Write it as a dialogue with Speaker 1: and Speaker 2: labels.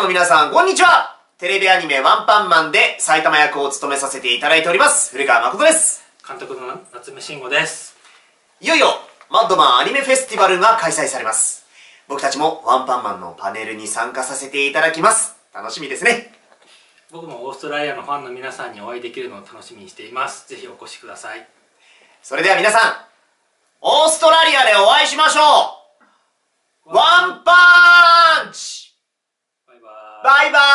Speaker 1: の皆さん、こんにちは。テレビアニメワンパンマンで埼玉役を務めさせていただいております、古川誠です。
Speaker 2: 監督の夏目慎吾です。
Speaker 1: いよいよ、マッドマンアニメフェスティバルが開催されます。僕たちもワンパンマンのパネルに参加させていただきます。楽しみですね。
Speaker 2: 僕もオーストラリアのファンの皆さんにお会いできるのを楽しみにしています。ぜひお越しください。
Speaker 1: それでは皆さん、オーストラリアでお会いしましょう。ワンパンチ。
Speaker 2: バイバーイ。
Speaker 1: バイバーイ。